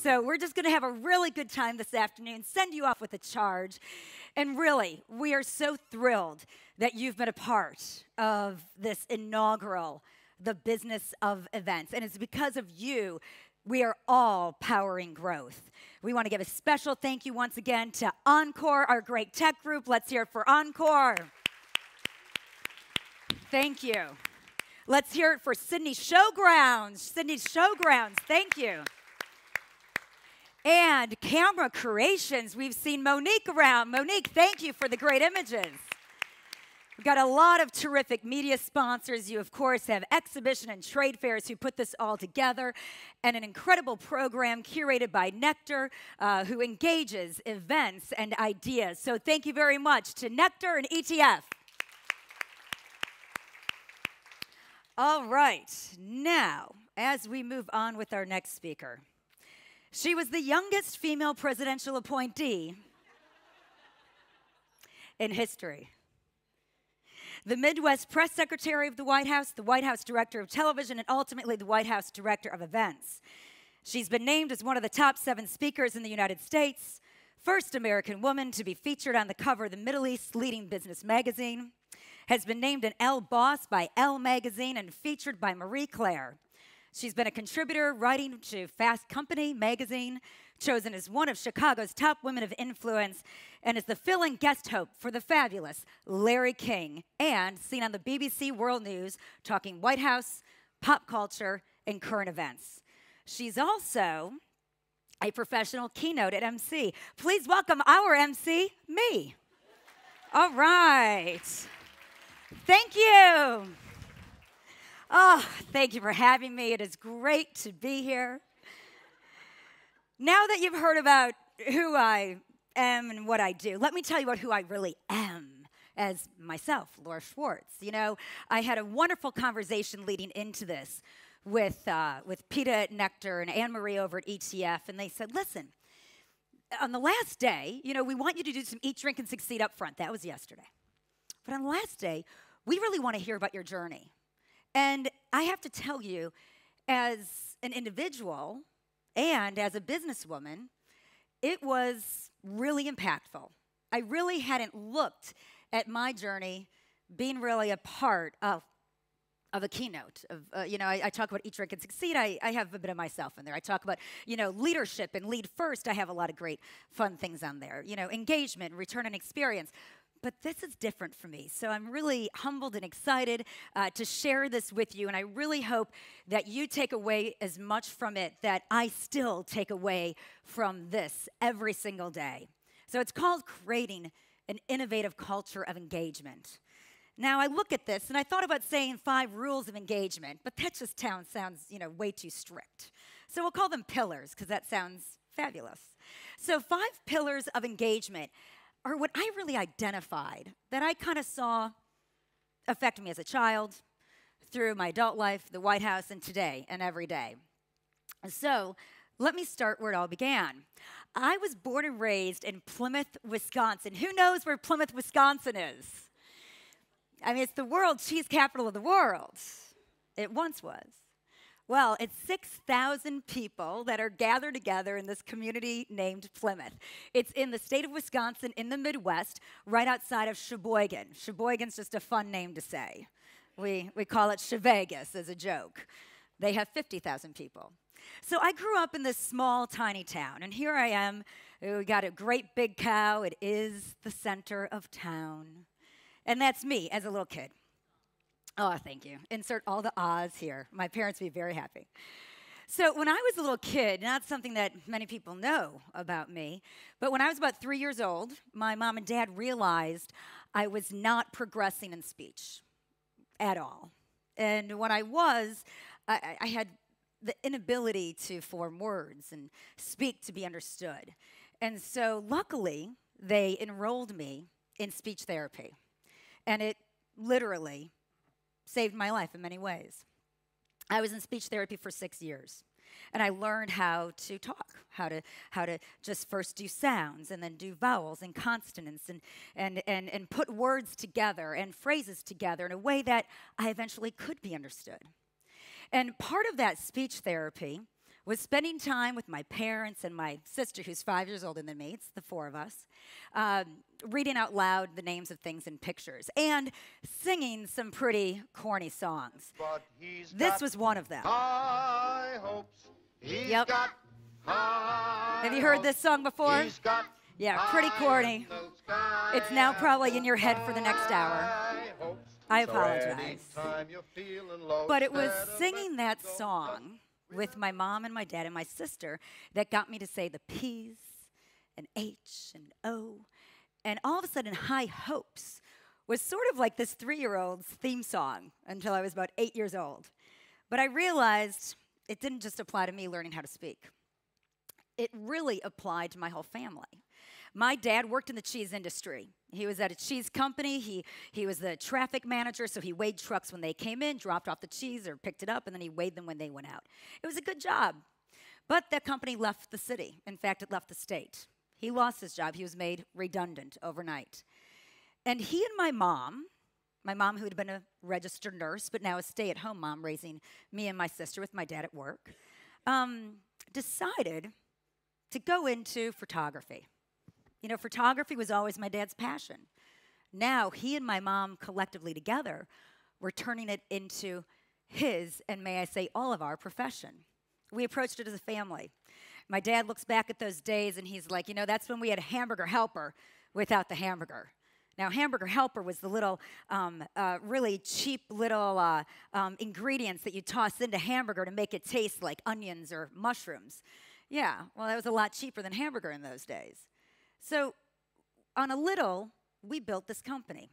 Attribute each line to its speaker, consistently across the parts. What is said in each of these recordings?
Speaker 1: So we're just going to have a really good time this afternoon, send you off with a charge. And really, we are so thrilled that you've been a part of this inaugural, the business of events. And it's because of you, we are all powering growth. We want to give a special thank you once again to Encore, our great tech group. Let's hear it for Encore. Thank you. Let's hear it for Sydney Showgrounds. Sydney Showgrounds, thank you. And Camera Creations, we've seen Monique around. Monique, thank you for the great images. We've got a lot of terrific media sponsors. You, of course, have exhibition and trade fairs who put this all together, and an incredible program curated by Nectar, who engages events and ideas. So thank you very much to Nectar and ETF. All right, now, as we move on with our next speaker, she was the youngest female presidential appointee in history. The Midwest Press Secretary of the White House Director of Television, and ultimately the White House Director of Events. She's been named as one of the top 7 speakers in the United States, first American woman to be featured on the cover of the Middle East's leading business magazine, has been named an Elle Boss by Elle magazine and featured by Marie Claire. She's been a contributor writing to Fast Company magazine, chosen as one of Chicago's top women of influence, and is the fill-in guest host for the fabulous Larry King, and seen on the BBC World News talking White House, pop culture, and current events. She's also a professional keynote at MC. Please welcome our MC, me. All right. Thank you. Oh, thank you for having me. It is great to be here. Now that you've heard about who I am and what I do, let me tell you about who I really am as myself, Laura Schwartz. You know, I had a wonderful conversation leading into this with Peta at Nectar and Anne-Marie over at ETF, and they said, listen, on the last day, you know, we want you to do some Eat, Drink, and Succeed up front. That was yesterday. But on the last day, we really want to hear about your journey. And I have to tell you, as an individual and as a businesswoman, it was really impactful. I really hadn't looked at my journey being really a part of a keynote. You know, I talk about Eat, Drink, and Succeed. I have a bit of myself in there. I talk about, you know, leadership and lead first. I have a lot of great fun things on there. You know, engagement, return on experience. But this is different for me, so I'm really humbled and excited to share this with you, and I really hope that you take away as much from it that I still take away from this every single day. So it's called Creating an Innovative Culture of Engagement. Now, I look at this, and I thought about saying 5 rules of engagement, but that just sounds, you know, way too strict. So we'll call them pillars, because that sounds fabulous. So 5 pillars of engagement are what I really identified, that I kind of saw affect me as a child, through my adult life, the White House, and today, and every day. So let me start where it all began. I was born and raised in Plymouth, Wisconsin. Who knows where Plymouth, Wisconsin is? I mean, it's the world cheese capital of the world. It once was. Well, it's 6,000 people that are gathered together in this community named Plymouth. It's in the state of Wisconsin in the Midwest, right outside of Sheboygan. Sheboygan's just a fun name to say. We call it Shevegas as a joke. They have 50,000 people. So I grew up in this small, tiny town, and here I am. We got a great big cow. It is the center of town. And that's me as a little kid. Oh, thank you. Insert all the ahs here. My parents would be very happy. So when I was a little kid, not something that many people know about me, but when I was about 3 years old, my mom and dad realized I was not progressing in speech at all. And when I was, I had the inability to form words and speak to be understood. And so luckily, they enrolled me in speech therapy. And it literally saved my life in many ways. I was in speech therapy for 6 years, and I learned how to talk, how to just first do sounds and then do vowels and consonants and put words together and phrases together in a way that I eventually could be understood. And part of that speech therapy was spending time with my parents and my sister, who's 5 years older than me. It's the four of us. Reading out loud the names of things in pictures and singing some pretty corny songs. This was one of them.
Speaker 2: High hopes.
Speaker 1: Yep. Have you heard this song before? Yeah, pretty corny. It's now probably in your head for the next hour. I apologize. But it was singing that song with my mom and my dad and my sister that got me to say the P's and H and O. And all of a sudden, High Hopes was sort of like this 3-year-old's theme song until I was about 8 years old. But I realized it didn't just apply to me learning how to speak. It really applied to my whole family. My dad worked in the cheese industry. He was at a cheese company. He was the traffic manager, so he weighed trucks when they came in, dropped off the cheese or picked it up, and then he weighed them when they went out. It was a good job. But that company left the city. In fact, it left the state. He lost his job. He was made redundant overnight. And he and my mom who had been a registered nurse, but now a stay-at-home mom raising me and my sister with my dad at work, decided to go into photography. You know, photography was always my dad's passion. Now, he and my mom collectively together were turning it into his, and may I say, all of our profession. We approached it as a family. My dad looks back at those days and he's like, you know, that's when we had a hamburger helper without the hamburger. Now, hamburger helper was the little, really cheap little ingredients that you toss into hamburger to make it taste like onions or mushrooms. Yeah, well, that was a lot cheaper than hamburger in those days. So on a little, we built this company.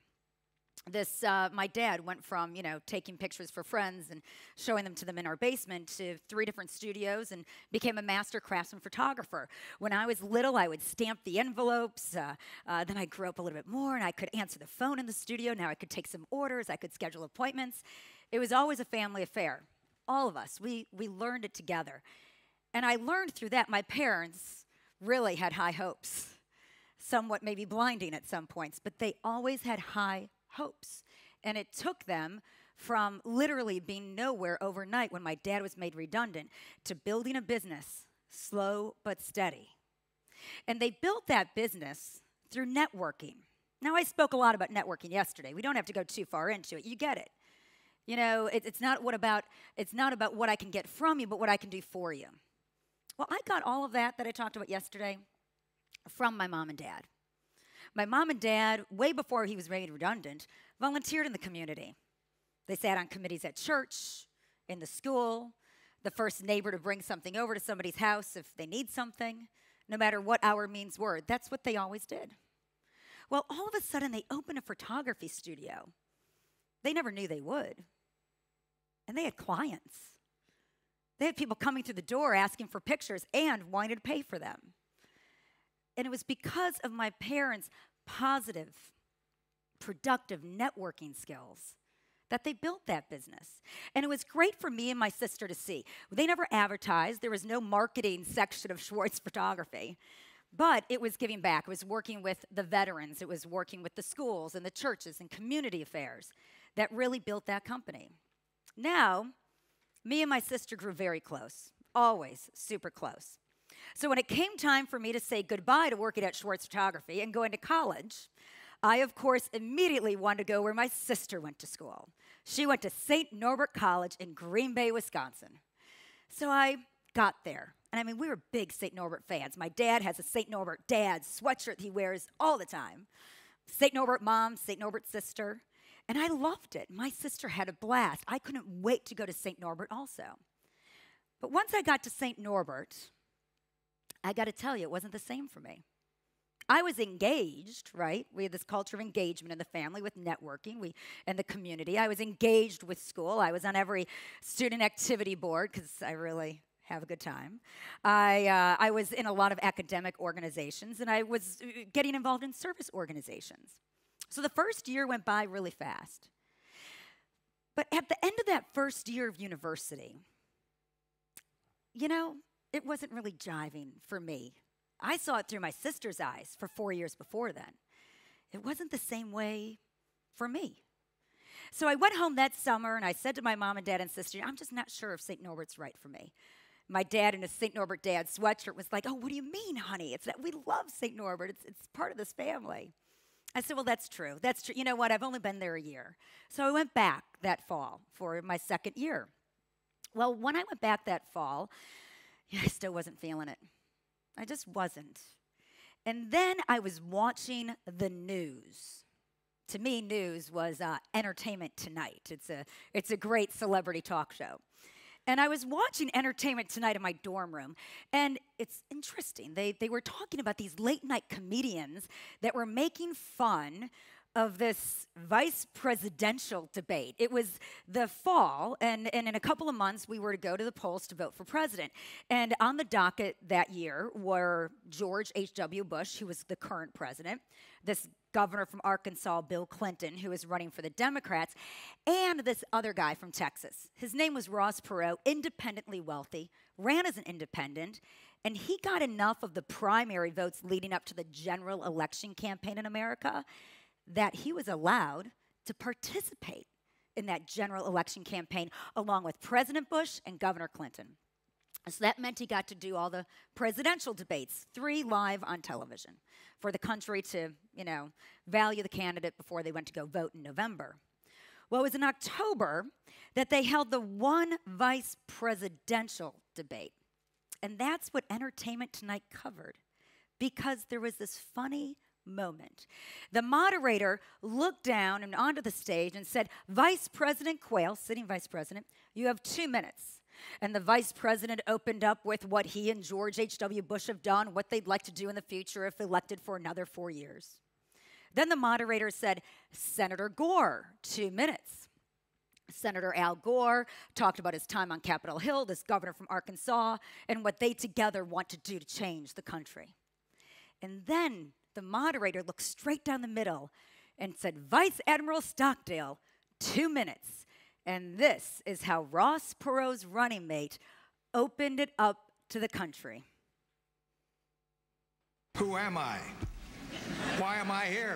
Speaker 1: My dad went from, you know, taking pictures for friends and showing them to them in our basement to 3 different studios and became a master craftsman photographer. When I was little, I would stamp the envelopes. Then I grew up a little bit more and I could answer the phone in the studio. Now I could take some orders. I could schedule appointments. It was always a family affair. All of us, we learned it together. And I learned through that my parents really had high hopes. Somewhat maybe blinding at some points, but they always had high hopes. And it took them from literally being nowhere overnight when my dad was made redundant to building a business, slow but steady. And they built that business through networking. Now, I spoke a lot about networking yesterday. We don't have to go too far into it. You get it. You know, it's not about what I can get from you, but what I can do for you. Well, I got all of that I talked about yesterday from my mom and dad. My mom and dad, way before he was made redundant, volunteered in the community. They sat on committees at church, in the school, the first neighbor to bring something over to somebody's house if they need something, no matter what our means were. That's what they always did. Well, all of a sudden, they opened a photography studio. They never knew they would. And they had clients. They had people coming through the door asking for pictures and wanting to pay for them. And it was because of my parents' positive, productive networking skills that they built that business. And it was great for me and my sister to see. They never advertised. There was no marketing section of Schwartz Photography. But it was giving back. It was working with the veterans. It was working with the schools and the churches and community affairs that really built that company. Now, me and my sister grew very close, always super close. So when it came time for me to say goodbye to working at Schwartz Photography and going to college, I, of course, immediately wanted to go where my sister went to school. She went to St. Norbert College in Green Bay, Wisconsin. So I got there. And I mean, we were big St. Norbert fans. My dad has a St. Norbert dad sweatshirt he wears all the time. St. Norbert mom, St. Norbert sister. And I loved it. My sister had a blast. I couldn't wait to go to St. Norbert also. But once I got to St. Norbert, I got to tell you, it wasn't the same for me. I was engaged, right? We had this culture of engagement in the family with networking and the community. I was engaged with school. I was on every student activity board because I really have a good time. I was in a lot of academic organizations, and I was getting involved in service organizations. So the first year went by really fast. But at the end of that first year of university, you know, it wasn't really jiving for me. I saw it through my sister's eyes for 4 years before then. It wasn't the same way for me. So I went home that summer and I said to my mom and dad and sister, I'm just not sure if St. Norbert's right for me. My dad in a St. Norbert dad sweatshirt was like, oh, what do you mean, honey? It's that we love St. Norbert. It's part of this family. I said, well, that's true. That's true. You know what? I've only been there a year. So I went back that fall for my second year. Well, when I went back that fall, I still wasn't feeling it. I just wasn't. And then I was watching the news. To me, news was Entertainment Tonight. It's a great celebrity talk show. And I was watching Entertainment Tonight in my dorm room, and it's interesting. They were talking about these late-night comedians that were making fun of this vice presidential debate. It was the fall, and in a couple of months, we were to go to the polls to vote for president. And on the docket that year were George H.W. Bush, who was the current president, this governor from Arkansas, Bill Clinton, who was running for the Democrats, and this other guy from Texas. His name was Ross Perot, independently wealthy, ran as an independent, and he got enough of the primary votes leading up to the general election campaign in America that he was allowed to participate in that general election campaign along with President Bush and Governor Clinton. So that meant he got to do all the presidential debates, 3 live on television, for the country to, value the candidate before they went to go vote in November. Well, it was in October that they held the one vice presidential debate. And that's what Entertainment Tonight covered, because there was this funny moment. The moderator looked down and onto the stage and said, Vice President Quayle, sitting vice president, you have 2 minutes. And the vice president opened up with what he and George H.W. Bush have done, what they'd like to do in the future if elected for another 4 years. Then the moderator said, Senator Gore, 2 minutes. Senator Al Gore talked about his time on Capitol Hill, this governor from Arkansas, and what they together want to do to change the country. And then the moderator looked straight down the middle and said, Vice Admiral Stockdale, 2 minutes. And this is how Ross Perot's running mate opened it up to the country.
Speaker 3: Who am I? Why am I here?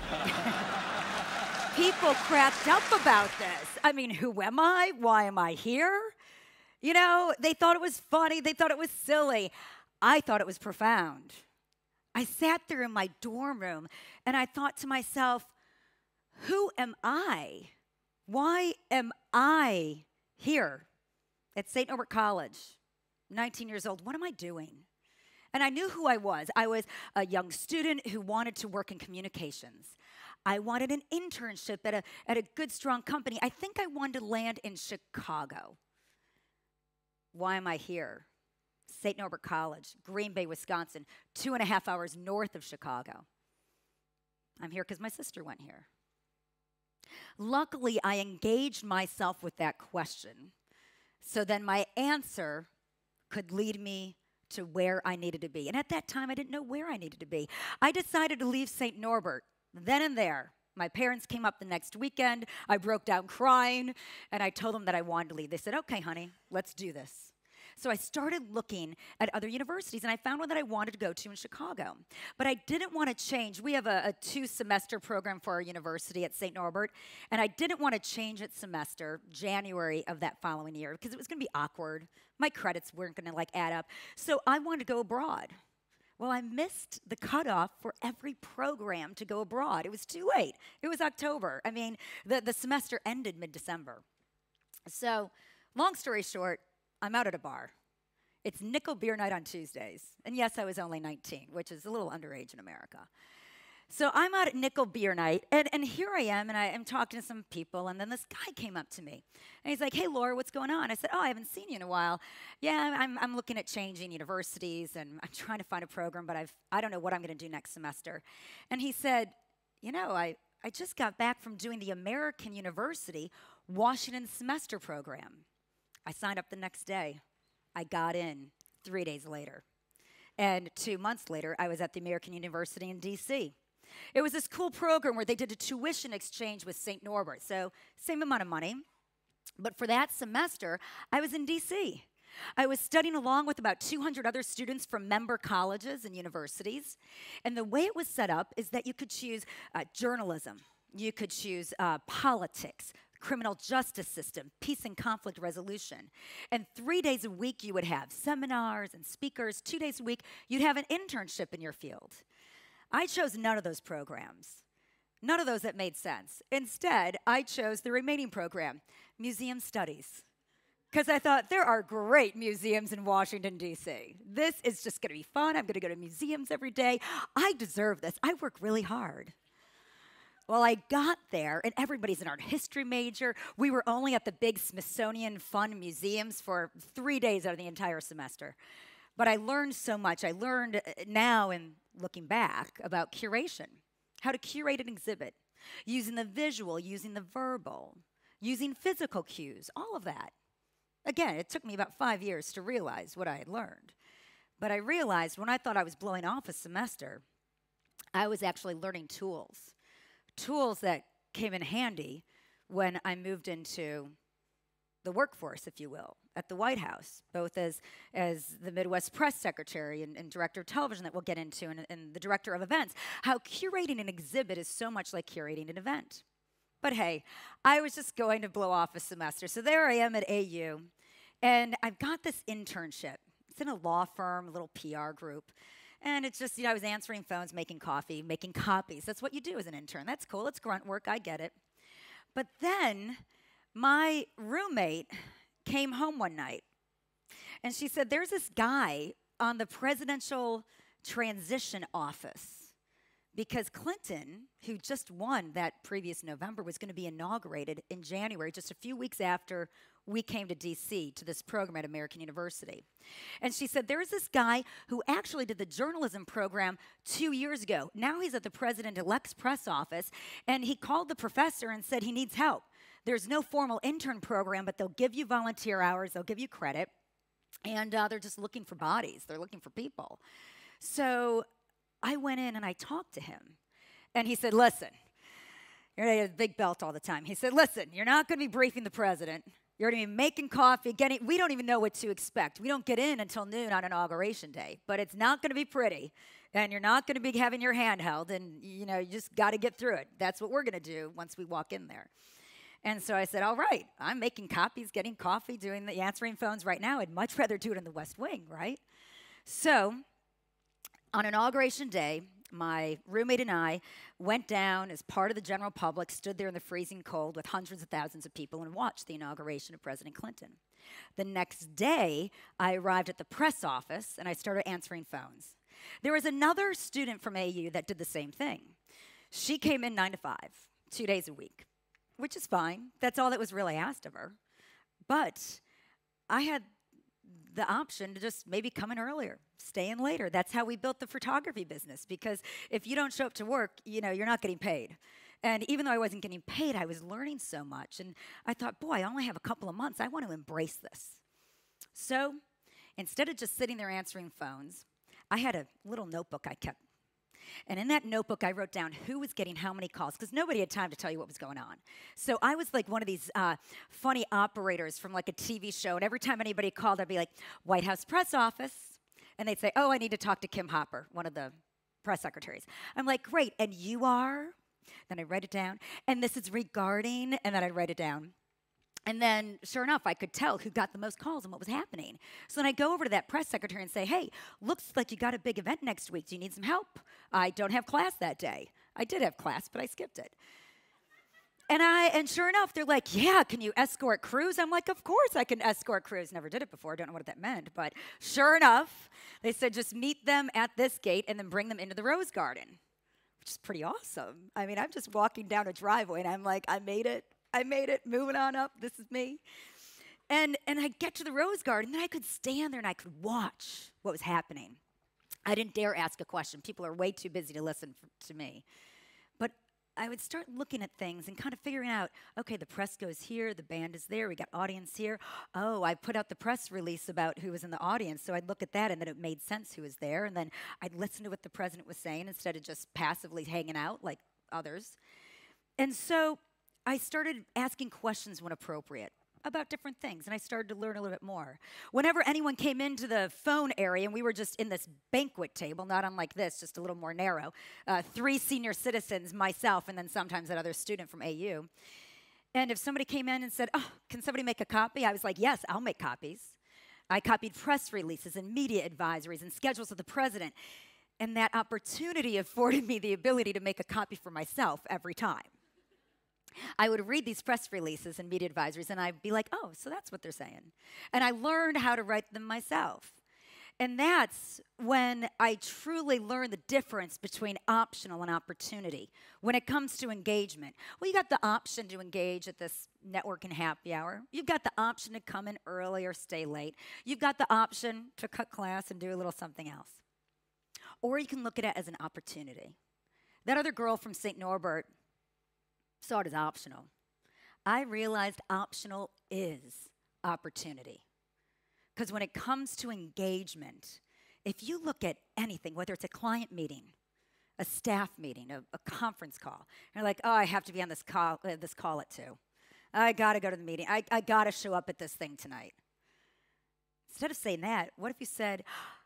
Speaker 1: People cracked up about this. I mean, who am I? Why am I here? They thought it was funny. They thought it was silly. I thought it was profound. I sat there in my dorm room and I thought to myself, who am I? Why am I here at St. Norbert College, 19 years old? What am I doing? And I knew who I was. I was a young student who wanted to work in communications. I wanted an internship at a good, strong company. I think I wanted to land in Chicago. Why am I here? St. Norbert College, Green Bay, Wisconsin, 2.5 hours north of Chicago. I'm here because my sister went here. Luckily, I engaged myself with that question, so then my answer could lead me to where I needed to be. And at that time, I didn't know where I needed to be. I decided to leave St. Norbert then and there. My parents came up the next weekend. I broke down crying, and I told them that I wanted to leave. They said, okay, honey, let's do this. So I started looking at other universities, and I found one that I wanted to go to in Chicago. But I didn't want to change. We have a 2-semester program for our university at St. Norbert, and I didn't want to change its semester January of that following year because it was going to be awkward. My credits weren't going to add up. So I wanted to go abroad. Well, I missed the cutoff for every program to go abroad. It was too late. It was October. I mean, the semester ended mid-December. So long story short, I'm out at a bar. It's nickel beer night on Tuesdays. And yes, I was only 19, which is a little underage in America. So I'm out at nickel beer night, and here I am, and I am talking to some people, and then this guy came up to me. And he's like, hey, Laura, what's going on? I said, oh, I haven't seen you in a while. Yeah, I'm looking at changing universities, and I'm trying to find a program, but I don't know what I'm going to do next semester. And he said, I just got back from doing the American University Washington semester program. I signed up the next day. I got in 3 days later. And 2 months later, I was at the American University in D.C. It was this cool program where they did a tuition exchange with St. Norbert, so same amount of money. But for that semester, I was in D.C. I was studying along with about 200 other students from member colleges and universities. And the way it was set up is that you could choose journalism. You could choose politics, criminal justice system, peace and conflict resolution. And 3 days a week you would have seminars and speakers. 2 days a week you'd have an internship in your field. I chose none of those programs. None of those that made sense. Instead, I chose the remaining program, museum studies. Because I thought, there are great museums in Washington, D.C. This is just going to be fun. I'm going to go to museums every day. I deserve this. I work really hard. Well, I got there, and everybody's an art history major. We were only at the big Smithsonian fun museums for 3 days out of the entire semester. But I learned so much. I learned now, and looking back, about curation, how to curate an exhibit, using the visual, using the verbal, using physical cues, all of that. Again, it took me about 5 years to realize what I had learned. But I realized when I thought I was blowing off a semester, I was actually learning tools that came in handy when I moved into the workforce, if you will, at the White House, both as the Midwest Press Secretary and Director of Television that we'll get into, and the Director of Events, how curating an exhibit is so much like curating an event. But hey, I was just going to blow off a semester. So there I am at AU, and I've got this internship. It's in a law firm, a little PR group. And it's just, I was answering phones, making coffee, making copies. That's what you do as an intern. That's cool. It's grunt work. I get it. But then my roommate came home one night, and she said, there's this guy on the presidential transition office, because Clinton, who just won that previous November, was going to be inaugurated in January, just a few weeks after we came to D.C. to this program at American University. And she said, there's this guy who actually did the journalism program 2 years ago. Now he's at the president-elect's press office, and he called the professor and said he needs help. There's no formal intern program, but they'll give you volunteer hours, they'll give you credit, and they're just looking for bodies. They're looking for people. So I went in and I talked to him, and he said, listen, you're going to get a big belt all the time. He said, listen, you're not going to be briefing the president. You're going to be making coffee, we don't even know what to expect. We don't get in until noon on Inauguration Day, but it's not going to be pretty, and you're not going to be having your hand held, and you just got to get through it. That's what we're going to do once we walk in there. And so I said, all right, I'm making copies, getting coffee, doing the answering phones right now. I'd much rather do it in the West Wing, right? So on Inauguration Day, my roommate and I went down as part of the general public, stood there in the freezing cold with hundreds of thousands of people, and watched the inauguration of President Clinton. The next day, I arrived at the press office, and I started answering phones. There was another student from AU that did the same thing. She came in 9 to 5, 2 days a week, which is fine. That's all that was really asked of her. But I had the option to just maybe come in earlier, stay in later. That's how we built the photography business, because if you don't show up to work, you're not getting paid. And even though I wasn't getting paid, I was learning so much. And I thought, boy, I only have a couple of months. I want to embrace this. So instead of just sitting there answering phones, I had a little notebook I kept. And in that notebook, I wrote down who was getting how many calls, because nobody had time to tell you what was going on. So I was like one of these funny operators from like a TV show, and every time anybody called, I'd be like, White House press office, and they'd say, oh, I need to talk to Kim Hopper, one of the press secretaries. I'm like, great, and you are? Then I write it down, and this is regarding, and then I'd write it down. And then, sure enough, I could tell who got the most calls and what was happening. So then I go over to that press secretary and say, hey, looks like you got a big event next week. Do you need some help? I don't have class that day. I did have class, but I skipped it. And sure enough, they're like, yeah, can you escort crews? I'm like, of course I can escort crews. Never did it before. Don't know what that meant. But sure enough, they said just meet them at this gate and then bring them into the Rose Garden, which is pretty awesome. I mean, I'm just walking down a driveway, and I'm like, I made it. I made it, moving on up, this is me. And I get to the Rose Garden, and I could stand there and I could watch what was happening. I didn't dare ask a question. People are way too busy to listen to me. But I would start looking at things and kind of figuring out, okay, the press goes here, the band is there, we got audience here. Oh, I put out the press release about who was in the audience, so I'd look at that, and then it made sense who was there, and then I'd listen to what the president was saying instead of just passively hanging out like others. And so I started asking questions when appropriate about different things, and I started to learn a little bit more. Whenever anyone came into the phone area, and we were just in this banquet table, not unlike this, just a little more narrow, 3 senior citizens, myself, and then sometimes that other student from AU. And if somebody came in and said, oh, can somebody make a copy? I was like, yes, I'll make copies. I copied press releases and media advisories and schedules of the president. And that opportunity afforded me the ability to make a copy for myself every time. I would read these press releases and media advisories, and I'd be like, oh, so that's what they're saying. And I learned how to write them myself. And that's when I truly learned the difference between optional and opportunity when it comes to engagement. Well, you got the option to engage at this networking happy hour. You've got the option to come in early or stay late. You've got the option to cut class and do a little something else. Or you can look at it as an opportunity. That other girl from St. Norbert saw it as optional. I realized optional is opportunity. Because when it comes to engagement, if you look at anything, whether it's a client meeting, a staff meeting, a conference call, you're like, oh, I have to be on this call at 2. I got to go to the meeting. I got to show up at this thing tonight. Instead of saying that, what if you said,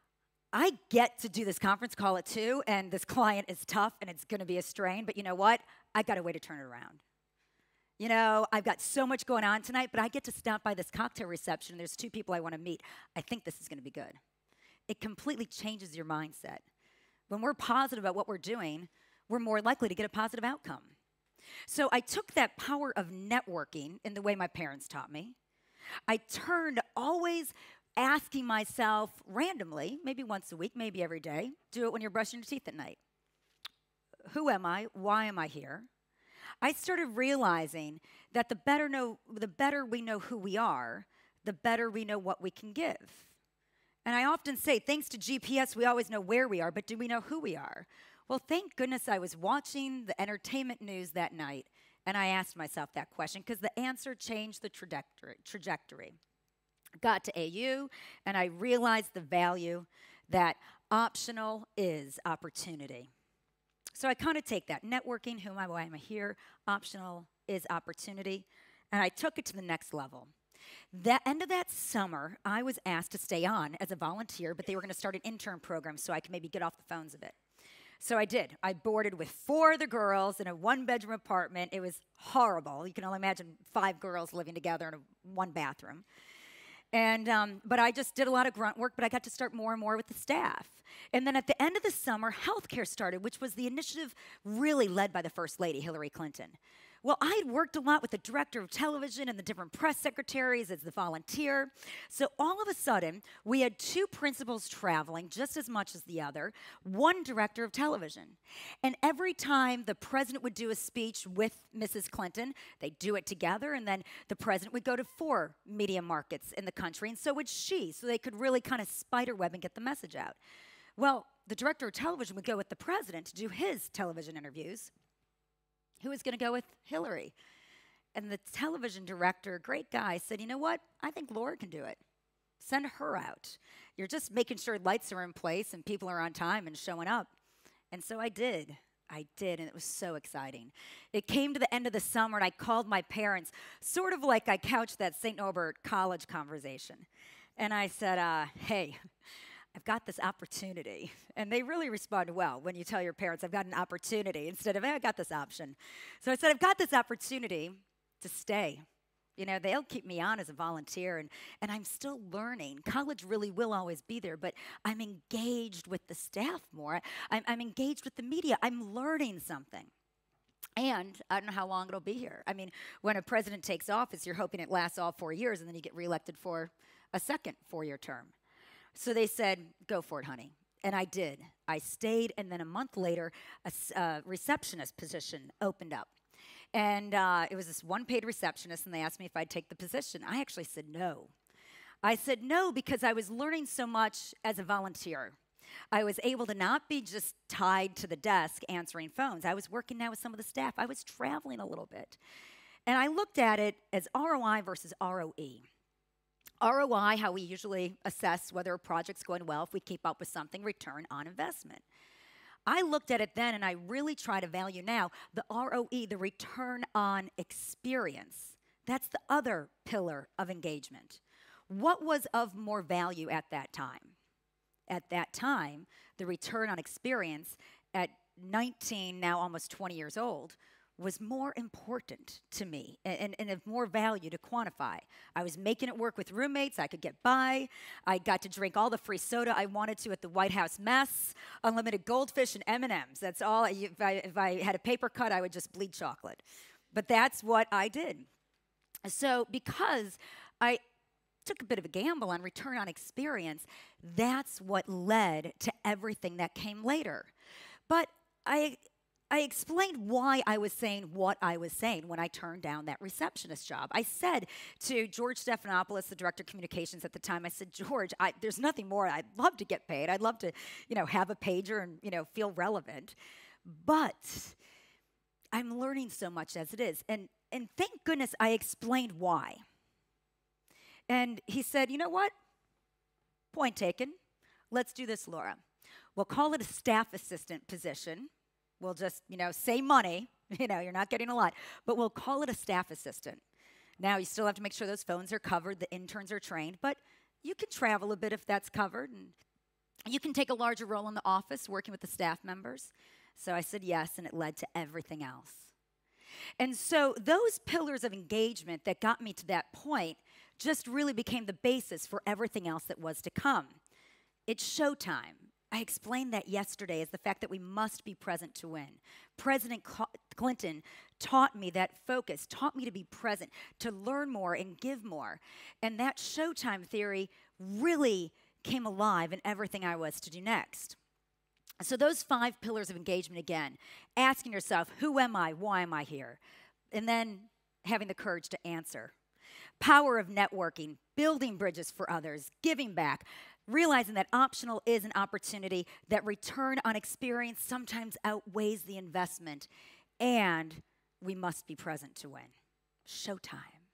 Speaker 1: I get to do this conference call at 2, and this client is tough, and it's going to be a strain, but you know what? I got a way to turn it around. You know, I've got so much going on tonight, but I get to stop by this cocktail reception. There's 2 people I want to meet. I think this is going to be good. It completely changes your mindset. When we're positive about what we're doing, we're more likely to get a positive outcome. So I took that power of networking in the way my parents taught me. I turned always asking myself randomly, maybe once a week, maybe every day, do it when you're brushing your teeth at night. Who am I? Why am I here? I started realizing that the better we know who we are, the better we know what we can give. And I often say, thanks to GPS, we always know where we are, but do we know who we are? Well, thank goodness I was watching the entertainment news that night, and I asked myself that question because the answer changed the trajectory. Got to AU, and I realized the value that optional is opportunity. So I kind of take that networking, who am I, why am I here, optional is opportunity, and I took it to the next level. The end of that summer, I was asked to stay on as a volunteer, but they were going to start an intern program so I could maybe get off the phones a bit. So I did. I boarded with 4 other girls in a 1-bedroom apartment. It was horrible. You can only imagine 5 girls living together in one bathroom. And but I just did a lot of grunt work, but I got to start more and more with the staff. And then at the end of the summer, healthcare started, which was the initiative really led by the First Lady, Hillary Clinton. Well, I had worked a lot with the director of television and the different press secretaries as the volunteer. So all of a sudden, we had 2 principals traveling just as much as the other, 1 director of television. And every time the president would do a speech with Mrs. Clinton, they'd do it together, and then the president would go to 4 media markets in the country, and so would she, so they could really kind of spiderweb and get the message out. Well, the director of television would go with the president to do his television interviews. Who was going to go with Hillary? And the television director, great guy, said, you know what? I think Laura can do it. Send her out. You're just making sure lights are in place and people are on time and showing up. And so I did. I did, and it was so exciting. It came to the end of the summer, and I called my parents, sort of like I couched that St. Norbert college conversation. And I said, hey, I've got this opportunity. And they really respond well when you tell your parents, I've got an opportunity, instead of, hey, I got this option. So I said, I've got this opportunity to stay. You know, they'll keep me on as a volunteer, and I'm still learning. College really will always be there, but I'm engaged with the staff more. I'm engaged with the media. I'm learning something. And I don't know how long it'll be here. I mean, when a president takes office, you're hoping it lasts all 4 years, and then you get reelected for a second 4-year term. So they said, go for it, honey. And I did. I stayed, and then a month later, a receptionist position opened up. And it was this one-paid receptionist, and they asked me if I'd take the position. I actually said no. I said no because I was learning so much as a volunteer. I was able to not be just tied to the desk answering phones. I was working now with some of the staff. I was traveling a little bit. And I looked at it as ROI versus ROE. ROI, how we usually assess whether a project's going well, if we keep up with something, return on investment. I looked at it then, and I really try to value now the ROE, the return on experience. That's the other pillar of engagement. What was of more value at that time? At that time, the return on experience at 19, now almost 20 years old, was more important to me and of more value to quantify. I was making it work with roommates. I could get by. I got to drink all the free soda I wanted to at the White House mess, unlimited goldfish and M&Ms. That's all. If I had a paper cut, I would just bleed chocolate. But that's what I did. So because I took a bit of a gamble on return on experience, that's what led to everything that came later. But I explained why I was saying what I was saying when I turned down that receptionist job. I said to George Stephanopoulos, the director of communications at the time, I said, George, there's nothing more. I'd love to get paid. I'd love to, have a pager and, feel relevant. But I'm learning so much as it is. And thank goodness I explained why. And he said, you know what? Point taken. Let's do this, Laura. We'll call it a staff assistant position. We'll just, say money. You're not getting a lot. But we'll call it a staff assistant. Now, you still have to make sure those phones are covered, the interns are trained, but you can travel a bit if that's covered. And you can take a larger role in the office working with the staff members. So I said yes, and it led to everything else. And so those pillars of engagement that got me to that point just really became the basis for everything else that was to come. It's showtime. I explained that yesterday as the fact that we must be present to win. President Clinton taught me that focus, taught me to be present, to learn more and give more. And that showtime theory really came alive in everything I was to do next. So those 5 pillars of engagement again, asking yourself, who am I? Why am I here? And then having the courage to answer. Power of networking, building bridges for others, giving back, realizing that optional is an opportunity, that return on experience sometimes outweighs the investment, and we must be present to win. Showtime.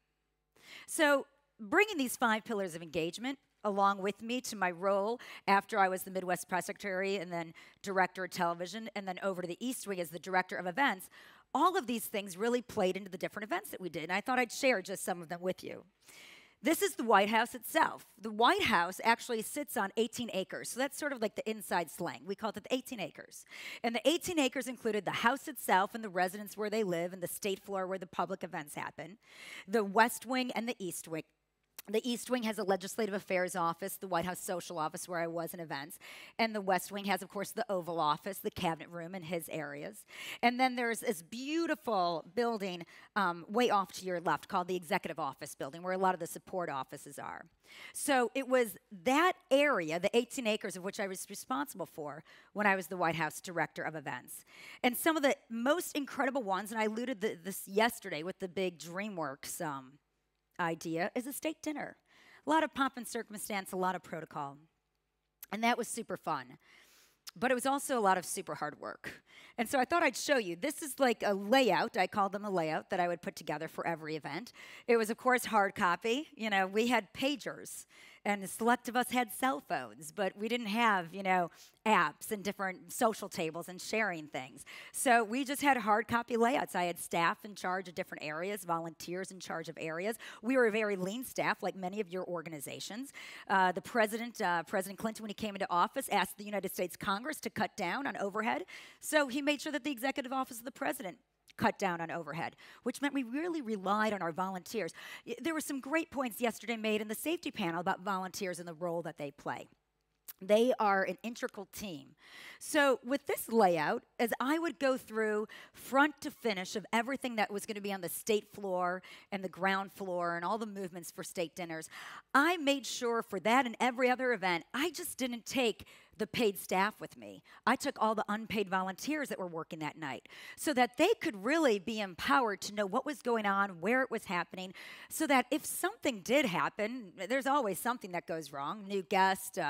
Speaker 1: So bringing these 5 pillars of engagement along with me to my role after I was the Midwest Press Secretary and then Director of Television and then over to the East Wing as the Director of Events, all of these things really played into the different events that we did, and I thought I'd share just some of them with you. This is the White House itself. The White House actually sits on 18 acres, so that's sort of like the inside slang. We called it the 18 acres. And the 18 acres included the house itself and the residence where they live and the state floor where the public events happen, the West Wing and the East Wing. The East Wing has a legislative affairs office, the White House social office where I was in events, and the West Wing has, of course, the Oval Office, the cabinet room, and his areas. And then there's this beautiful building way off to your left called the Executive Office Building, where a lot of the support offices are. So it was that area, the 18 acres of which I was responsible for when I was the White House Director of Events. And some of the most incredible ones, and I alluded to this yesterday with the big DreamWorks idea, is a state dinner. A lot of pomp and circumstance, a lot of protocol. And that was super fun. But it was also a lot of super hard work. And so I thought I'd show you. This is like a layout. I called them a layout that I would put together for every event. It was, of course, hard copy. We had pagers. And select of us had cell phones, but we didn't have, apps and different social tables and sharing things. So we just had hard copy layouts. I had staff in charge of different areas, volunteers in charge of areas. We were a very lean staff, like many of your organizations. The President Clinton, when he came into office, asked the United States Congress to cut down on overhead. So he made sure that the Executive Office of the President cut down on overhead, which meant we really relied on our volunteers. There were some great points yesterday made in the safety panel about volunteers and the role that they play. They are an integral team. So with this layout, as I would go through front to finish of everything that was going to be on the state floor and the ground floor and all the movements for state dinners, I made sure for that and every other event, I just didn't take the paid staff with me. I took all the unpaid volunteers that were working that night so that they could really be empowered to know what was going on, where it was happening, so that if something did happen, there's always something that goes wrong, new guest,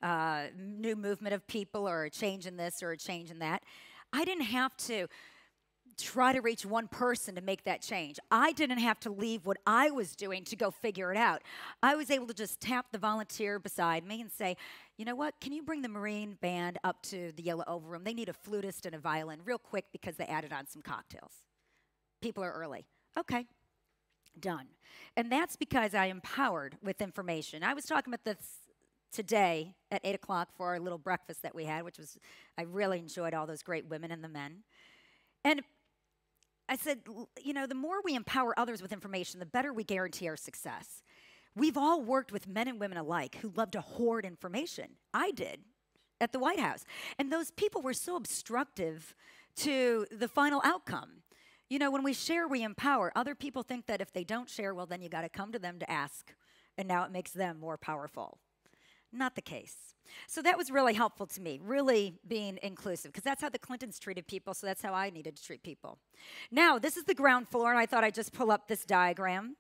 Speaker 1: new movement of people, or a change in this or a change in that. I didn't have to try to reach one person to make that change. I didn't have to leave what I was doing to go figure it out. I was able to just tap the volunteer beside me and say, you know what, can you bring the Marine Band up to the Yellow Oval Room? They need a flutist and a violin real quick because they added on some cocktails. People are early. Okay, done. And that's because I empowered with information. I was talking about this today at 8 o'clock for our little breakfast that we had, which was, I really enjoyed all those great women and the men. And I said, the more we empower others with information, the better we guarantee our success. We've all worked with men and women alike who love to hoard information. I did at the White House. And those people were so obstructive to the final outcome. When we share, we empower. Other people think that if they don't share, well, then you got to come to them to ask. And now it makes them more powerful. Not the case. So that was really helpful to me, really being inclusive, because that's how the Clintons treated people, so that's how I needed to treat people. Now, this is the ground floor, and I thought I'd just pull up this diagram.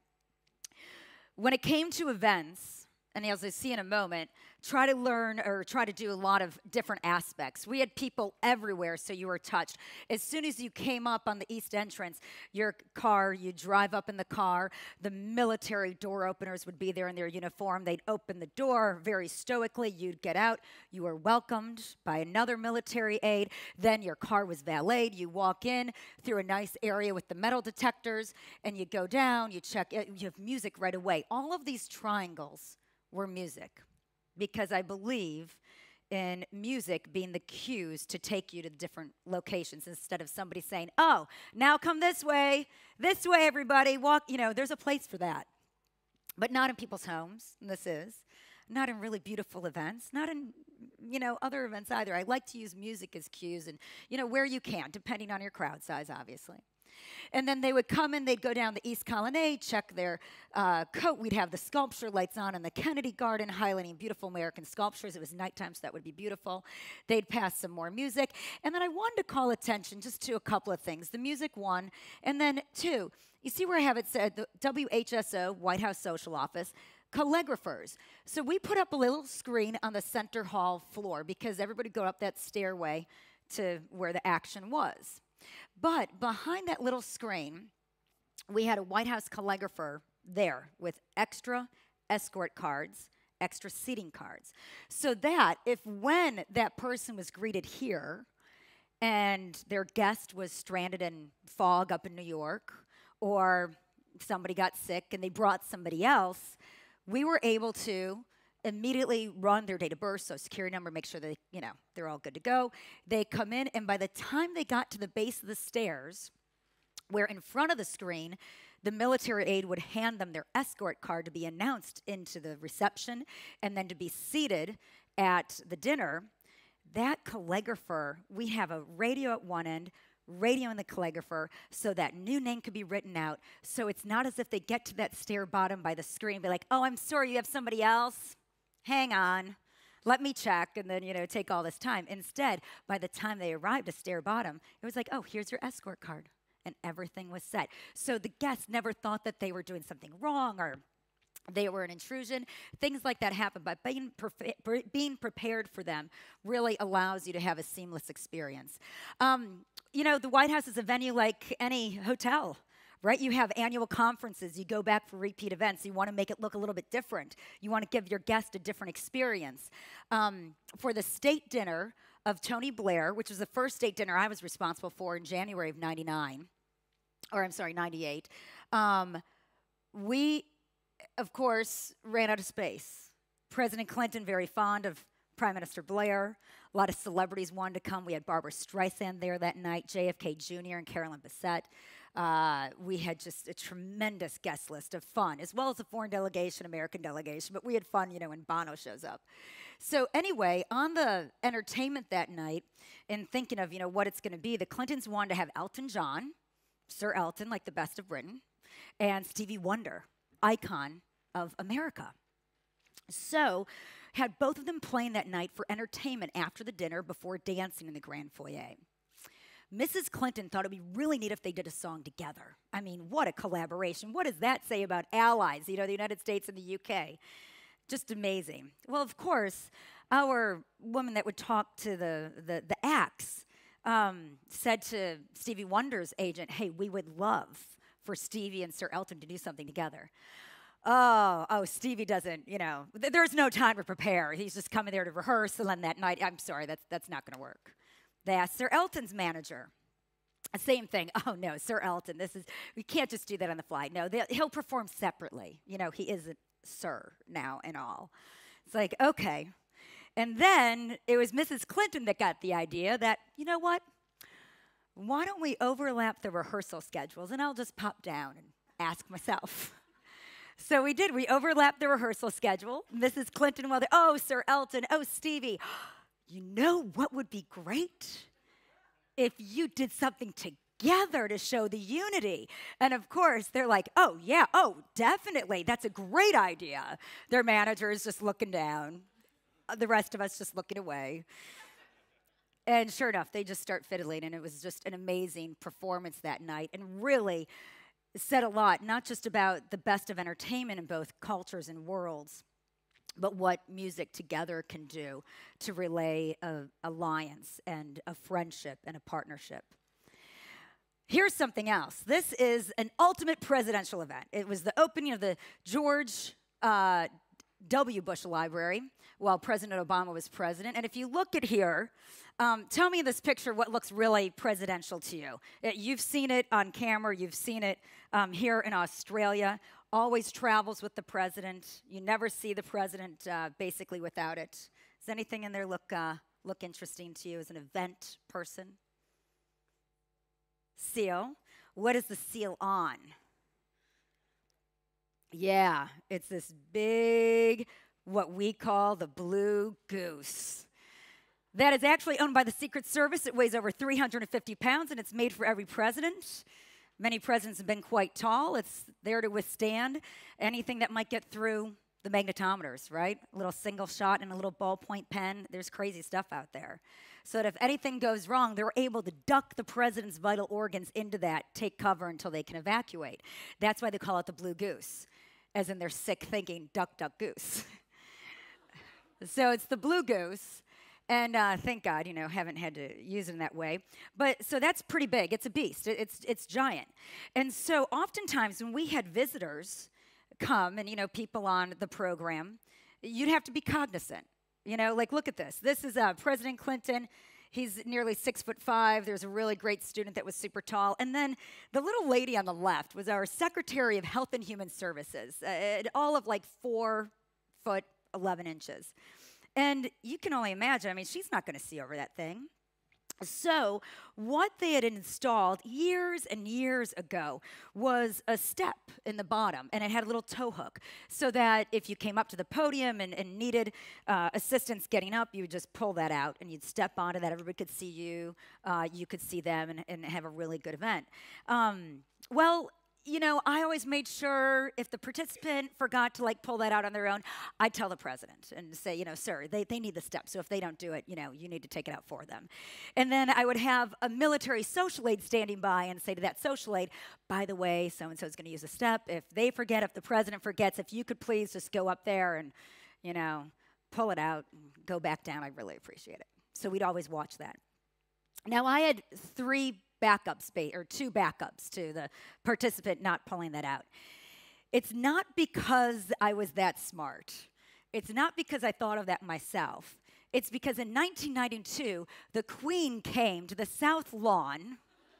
Speaker 1: When it came to events, and as you'll see in a moment, try to learn or try to do a lot of different aspects. We had people everywhere, so you were touched. As soon as you came up on the east entrance, your car, you drive up in the car, the military door openers would be there in their uniform. They'd open the door very stoically. You'd get out. You were welcomed by another military aide. Then your car was valeted. You walk in through a nice area with the metal detectors, and you go down, you check, you have music right away. All of these triangles were music, because I believe in music being the cues to take you to different locations instead of somebody saying, oh, now come this way, everybody, walk. There's a place for that, but not in people's homes, and this is. Not in really beautiful events, not in, other events either. I like to use music as cues and, where you can, depending on your crowd size, obviously. And then they would come in, they'd go down the East Colonnade, check their coat. We'd have the sculpture lights on in the Kennedy Garden, highlighting beautiful American sculptures. It was nighttime, so that would be beautiful. They'd pass some more music. And then I wanted to call attention just to a couple of things. The music, one, and then two. You see where I have it said, the WHSO, White House Social Office, calligraphers. So we put up a little screen on the center hall floor because everybody would go up that stairway to where the action was. But behind that little screen, we had a White House calligrapher there with extra escort cards, extra seating cards. So that when that person was greeted here and their guest was stranded in fog up in New York, or somebody got sick and they brought somebody else, we were able to immediately run their date of birth, social security number, make sure they, they're all good to go. They come in, and by the time they got to the base of the stairs, where in front of the screen, the military aide would hand them their escort card to be announced into the reception and then to be seated at the dinner, that calligrapher, we have a radio at one end, radio in the calligrapher, so that new name could be written out. So it's not as if they get to that stair bottom by the screen and be like, oh, I'm sorry, you have somebody else? Hang on, let me check, and then, take all this time. Instead, by the time they arrived at stair bottom, it was like, oh, here's your escort card, and everything was set. So the guests never thought that they were doing something wrong or they were an intrusion. Things like that happen, but being prepared for them really allows you to have a seamless experience. The White House is a venue like any hotel. Right? You have annual conferences. You go back for repeat events. You want to make it look a little bit different. You want to give your guest a different experience. For the state dinner of Tony Blair, which was the first state dinner I was responsible for in January of 98, we, of course, ran out of space. President Clinton, very fond of Prime Minister Blair. A lot of celebrities wanted to come. We had Barbara Streisand there that night, JFK Jr. and Carolyn Bessette. We had just a tremendous guest list of fun, as well as a foreign delegation, American delegation, but we had fun, when Bono shows up. So anyway, on the entertainment that night, and thinking of, what it's going to be, the Clintons wanted to have Elton John, Sir Elton, like the best of Britain, and Stevie Wonder, icon of America. So had both of them playing that night for entertainment after the dinner before dancing in the grand foyer. Mrs. Clinton thought it would be really neat if they did a song together. I mean, what a collaboration. What does that say about allies, the United States and the UK? Just amazing. Well, of course, our woman that would talk to the acts said to Stevie Wonder's agent, hey, we would love for Stevie and Sir Elton to do something together. Oh, Stevie doesn't, there's no time to prepare. He's just coming there to rehearse, and then that night, I'm sorry, that's not going to work. They asked Sir Elton's manager. Same thing. Oh, no, Sir Elton, we can't just do that on the fly. No, he'll perform separately. He isn't Sir now and all. It's like, okay. And then it was Mrs. Clinton that got the idea that, you know what? why don't we overlap the rehearsal schedules and I'll just pop down and ask myself. So we did. We overlapped the rehearsal schedule. Mrs. Clinton, oh, Sir Elton, oh, Stevie. You know what would be great? If you did something together to show the unity. And of course, they're like, oh, yeah, oh, definitely. That's a great idea. Their manager is just looking down. The rest of us just looking away. And sure enough, they just start fiddling, and it was just an amazing performance that night, and really said a lot, not just about the best of entertainment in both cultures and worlds, but what music together can do to relay an alliance and a friendship and a partnership. Here's something else. This is an ultimate presidential event. It was the opening of the George W. Bush Library while President Obama was president. And if you look at here, tell me in this picture what looks really presidential to you. You've seen it on camera. You've seen it here in Australia. Always travels with the president. You never see the president basically without it. Does anything in there look interesting to you as an event person? Seal. What is the seal on? Yeah, it's this big, what we call the blue goose. That is actually owned by the Secret Service. It weighs over 350 pounds, and it's made for every president. Many presidents have been quite tall. It's there to withstand anything that might get through the magnetometers, right? A little single shot and a little ballpoint pen. There's crazy stuff out there. So that if anything goes wrong, they're able to duck the president's vital organs into that, take cover until they can evacuate. That's why they call it the blue goose, as in they're sick thinking, duck, duck, goose. So it's the blue goose. And thank God, haven't had to use it in that way. But so that's pretty big. It's a beast. It's giant. And so oftentimes when we had visitors come and, people on the program, you'd have to be cognizant. Like, look at this. This is President Clinton. He's nearly 6'5". There's a really great student that was super tall. And then the little lady on the left was our Secretary of Health and Human Services, all of like 4'11". And you can only imagine, she's not going to see over that thing. So what they had installed years and years ago was a step in the bottom, and it had a little tow hook, so that if you came up to the podium and needed assistance getting up, you would just pull that out, and you'd step onto that. Everybody could see you. You could see them and have a really good event. I always made sure if the participant forgot to pull that out on their own, I'd tell the president and say, sir, they need the step. So if they don't do it, you need to take it out for them. And then I would have a military social aide standing by and say to that social aide, by the way, so-and-so is going to use a step. If they forget, if the president forgets, if you could please just go up there and, pull it out and go back down, I'd really appreciate it. So we'd always watch that. Now, I had two backups to the participant not pulling that out. It's not because I was that smart. It's not because I thought of that myself. It's because in 1992, the Queen came to the South Lawn,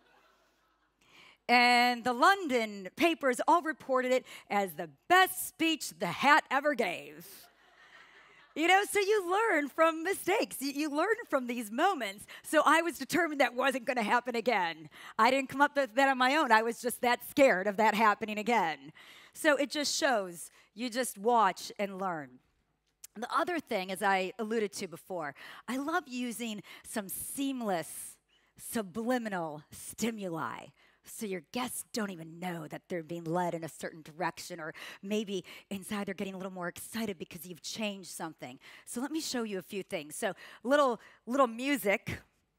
Speaker 1: and the London papers all reported it as the best speech the hat ever gave. So you learn from mistakes. You learn from these moments. So I was determined that wasn't going to happen again. I didn't come up with that on my own. I was just that scared of that happening again. So it just shows you just watch and learn. The other thing, as I alluded to before, I love using some seamless, subliminal stimuli. So your guests don't even know that they're being led in a certain direction, or maybe inside they're getting a little more excited because you've changed something. So let me show you a few things. So little music.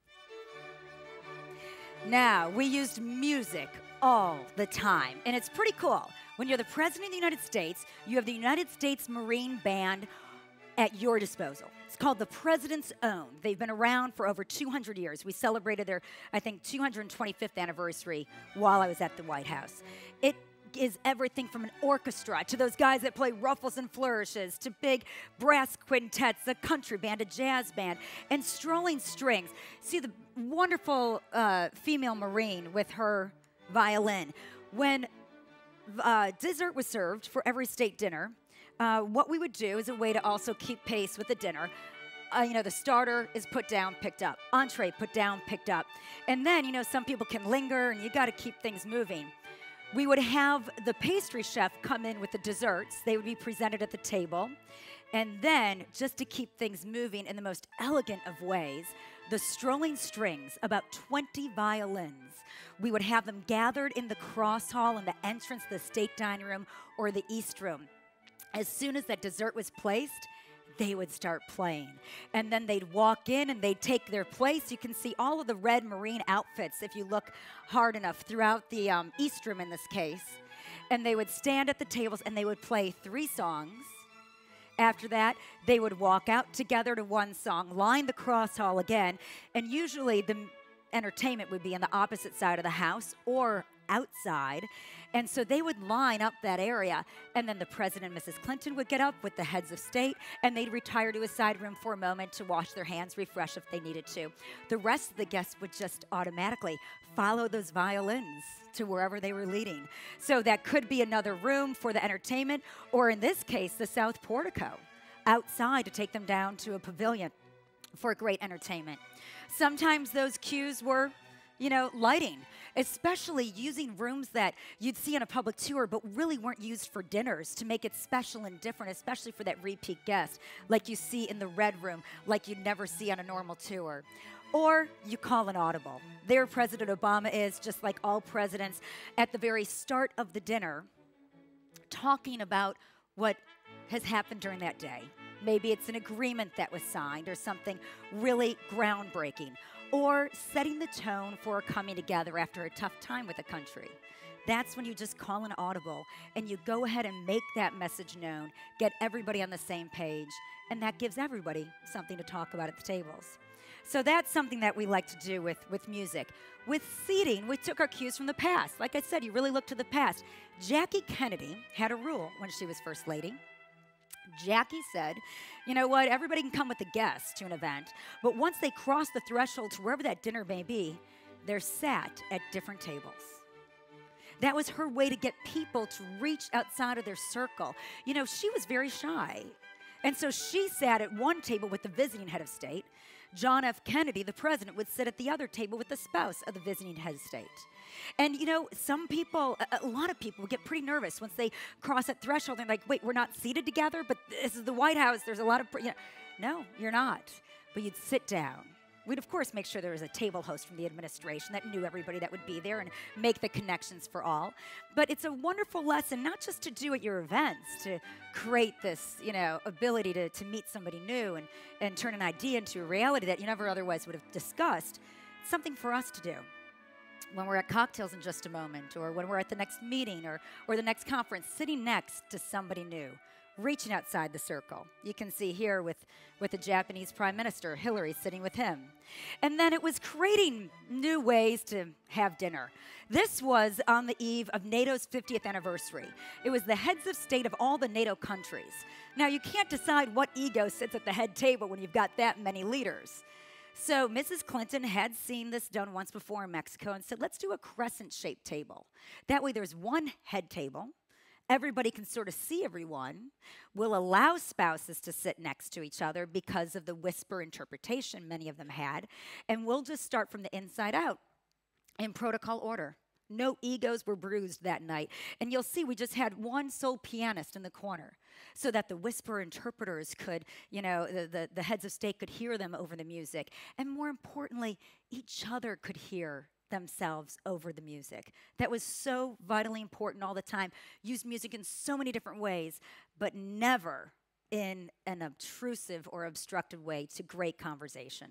Speaker 1: Now, we used music all the time, and it's pretty cool. When you're the President of the United States, you have the United States Marine Band at your disposal. It's called the President's Own. They've been around for over 200 years. We celebrated their, 225th anniversary while I was at the White House. It is everything from an orchestra to those guys that play ruffles and flourishes, to big brass quintets, a country band, a jazz band, and strolling strings. See the wonderful female Marine with her violin. When dessert was served for every state dinner, what we would do as a way to also keep pace with the dinner, the starter is put down, picked up. Entree put down, picked up. And then, some people can linger and you got to keep things moving. We would have the pastry chef come in with the desserts. They would be presented at the table. And then, just to keep things moving in the most elegant of ways, the strolling strings, about 20 violins, we would have them gathered in the cross hall in the entrance to the state dining room or the east room. As soon as that dessert was placed, they would start playing. And then they'd walk in and they'd take their place. You can see all of the red marine outfits if you look hard enough throughout the East Room in this case. And they would stand at the tables and they would play 3 songs. After that, they would walk out together to one song, line the cross hall again, and usually the entertainment would be on the opposite side of the house or outside. And so they would line up that area, and then the President and Mrs. Clinton would get up with the heads of state, and they'd retire to a side room for a moment to wash their hands, refresh if they needed to. The rest of the guests would just automatically follow those violins to wherever they were leading. So that could be another room for the entertainment, or in this case, the South Portico, outside to take them down to a pavilion for great entertainment. Sometimes those cues were, lighting, especially using rooms that you'd see on a public tour but really weren't used for dinners to make it special and different, especially for that repeat guest, like you see in the Red Room, like you'd never see on a normal tour. Or you call an audible. There President Obama is, just like all presidents, at the very start of the dinner, talking about what has happened during that day. Maybe it's an agreement that was signed or something really groundbreaking, or setting the tone for coming together after a tough time with the country. That's when you just call an audible and you go ahead and make that message known, get everybody on the same page, and that gives everybody something to talk about at the tables. So that's something that we like to do with music. With seating, we took our cues from the past. Like I said, you really look to the past. Jackie Kennedy had a rule when she was First Lady. Jackie said, you know what, everybody can come with a guest to an event, but once they cross the threshold to wherever that dinner may be, they're sat at different tables. That was her way to get people to reach outside of their circle. She was very shy. And so she sat at one table with the visiting head of state. John F. Kennedy, the president, would sit at the other table with the spouse of the visiting head of state. And, some people, a lot of people would get pretty nervous once they cross that threshold. They're like, wait, we're not seated together, but this is the White House. There's a lot of, no, you're not. But you'd sit down. We'd, of course, make sure there was a table host from the administration that knew everybody that would be there and make the connections for all. But it's a wonderful lesson, not just to do at your events, to create this, ability to meet somebody new and turn an idea into a reality that you never otherwise would have discussed. It's something for us to do when we're at cocktails in just a moment, or when we're at the next meeting or the next conference, sitting next to somebody new, reaching outside the circle. You can see here with the Japanese Prime Minister, Hillary, sitting with him. And then it was creating new ways to have dinner. This was on the eve of NATO's 50th anniversary. It was the heads of state of all the NATO countries. Now, you can't decide what ego sits at the head table when you've got that many leaders. So Mrs. Clinton had seen this done once before in Mexico and said, let's do a crescent-shaped table. That way there's one head table. Everybody can sort of see everyone. We'll allow spouses to sit next to each other because of the whisper interpretation many of them had. And we'll just start from the inside out in protocol order. No egos were bruised that night. And you'll see we just had one sole pianist in the corner so that the whisper interpreters could, the heads of state could hear them over the music. And more importantly, each other could hear themselves over the music. That was so vitally important all the time. Used music in so many different ways, but never in an obtrusive or obstructive way to great conversation.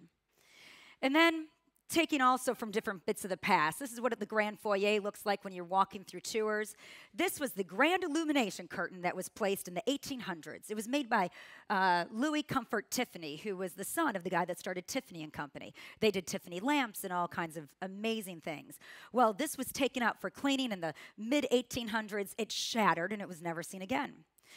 Speaker 1: And then taking also from different bits of the past. This is what the grand foyer looks like when you're walking through tours. This was the grand illumination curtain that was placed in the 1800s. It was made by Louis Comfort Tiffany, who was the son of the guy that started Tiffany & Company. They did Tiffany lamps and all kinds of amazing things. Well, this was taken out for cleaning in the mid-1800s. It shattered and it was never seen again.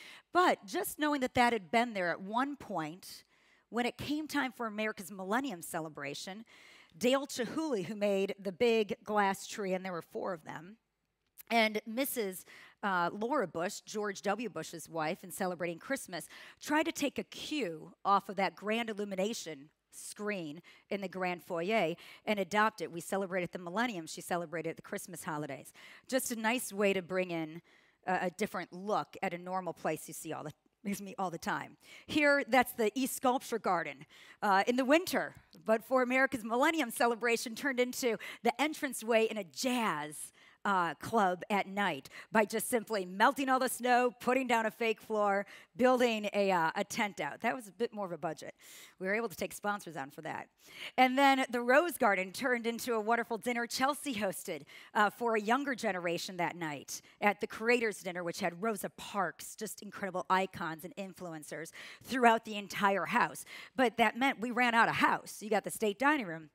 Speaker 1: But just knowing that that had been there at one point, when it came time for America's Millennium Celebration, Dale Chihuly, who made the big glass tree, and there were 4 of them, and Mrs. Laura Bush, George W. Bush's wife, in celebrating Christmas, tried to take a cue off of that grand illumination screen in the grand foyer and adopt it. We celebrated the millennium. She celebrated the Christmas holidays. Just a nice way to bring in a different look at a normal place you see all the time. Here, that's the East Sculpture Garden in the winter, but for America's Millennium celebration turned into the entranceway in a jazz club at night by just simply melting all the snow, putting down a fake floor, building a tent out. That was a bit more of a budget. We were able to take sponsors on for that. And then the Rose Garden turned into a wonderful dinner Chelsea hosted for a younger generation that night at the Creators Dinner, which had Rosa Parks, just incredible icons and influencers throughout the entire house. But that meant we ran out of house. You got the state dining room,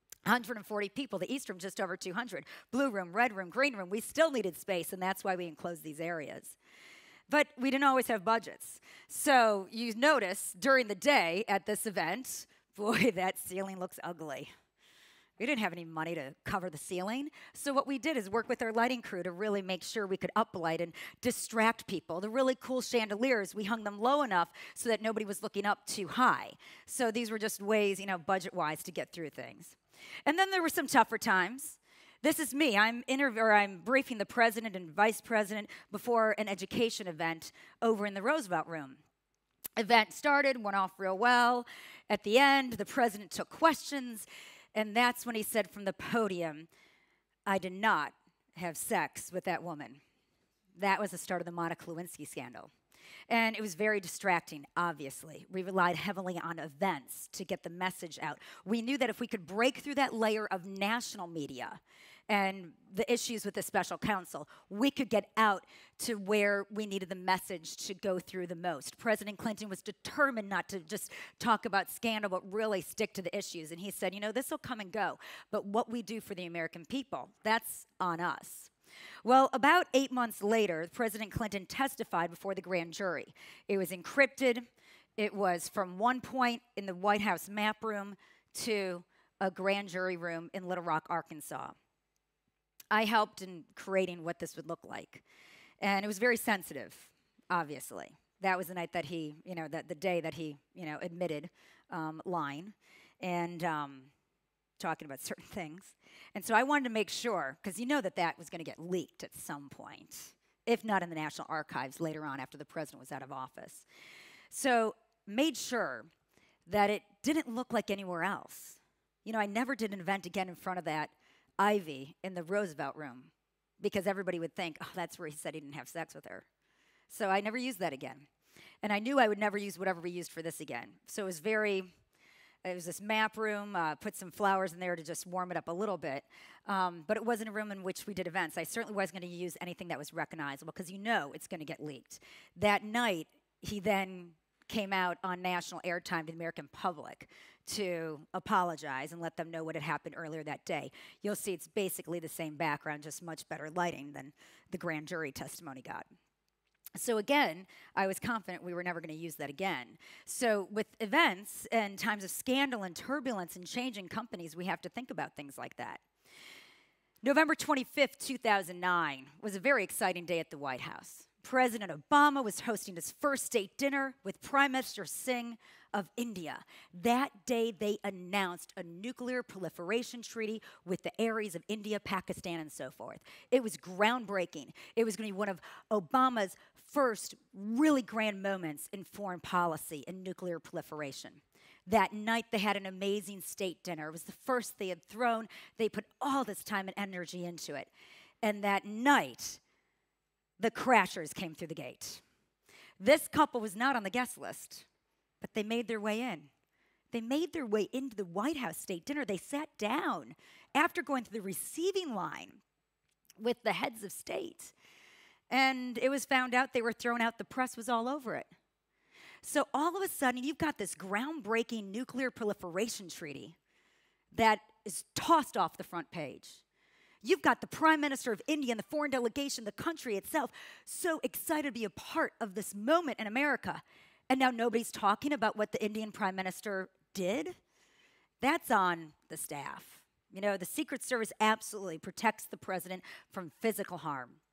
Speaker 1: 140 people, the East Room just over 200, Blue Room, Red Room, Green Room. We still needed space, and that's why we enclosed these areas. But we didn't always have budgets. So you notice during the day at this event, boy, that ceiling looks ugly. We didn't have any money to cover the ceiling. So what we did is work with our lighting crew to really make sure we could uplight and distract people. The really cool chandeliers, we hung them low enough so that nobody was looking up too high. So these were just ways, budget-wise to get through things. And then there were some tougher times. This is me. I'm briefing the president and vice president before an education event over in the Roosevelt Room. Event started, went off real well. At the end, the president took questions, and that's when he said from the podium, "I did not have sex with that woman." That was the start of the Monica Lewinsky scandal. And it was very distracting, obviously. We relied heavily on events to get the message out. We knew that if we could break through that layer of national media and the issues with the special counsel, we could get out to where we needed the message to go through the most. President Clinton was determined not to just talk about scandal, but really stick to the issues. And he said, this will come and go, but what we do for the American people, that's on us. Well, about 8 months later, President Clinton testified before the grand jury. It was encrypted. It was from one point in the White House map room to a grand jury room in Little Rock, Arkansas. I helped in creating what this would look like. And it was very sensitive, obviously. That was the night that he, the day that he, admitted lying and talking about certain things. And so I wanted to make sure, because that was going to get leaked at some point, if not in the National Archives later on after the president was out of office. So made sure that it didn't look like anywhere else. I never did an event again in front of that Ivy in the Roosevelt Room because everybody would think, oh, that's where he said he didn't have sex with her. So I never used that again. And I knew I would never use whatever we used for this again. So it was this map room, put some flowers in there to just warm it up a little bit. But it wasn't a room in which we did events. I certainly wasn't going to use anything that was recognizable because it's going to get leaked. That night, he then came out on national airtime to the American public to apologize and let them know what had happened earlier that day. You'll see it's basically the same background, just much better lighting than the grand jury testimony got. So again, I was confident we were never going to use that again. So with events and times of scandal and turbulence and changing companies, we have to think about things like that. November 25th, 2009 was a very exciting day at the White House. President Obama was hosting his first state dinner with Prime Minister Singh of India. That day, they announced a nuclear proliferation treaty with the areas of India, Pakistan, and so forth. It was groundbreaking. It was going to be one of Obama's first really grand moments in foreign policy and nuclear proliferation. That night, they had an amazing state dinner. It was the first they had thrown. They put all this time and energy into it. And that night, the crashers came through the gate. This couple was not on the guest list, but they made their way in. They made their way into the White House state dinner. They sat down after going through the receiving line with the heads of state. And it was found out they were thrown out. The press was all over it. So all of a sudden, you've got this groundbreaking nuclear proliferation treaty that is tossed off the front page. You've got the Prime Minister of India and the foreign delegation, the country itself, so excited to be a part of this moment in America. And now nobody's talking about what the Indian Prime Minister did? That's on the staff. The Secret Service absolutely protects the president from physical harm.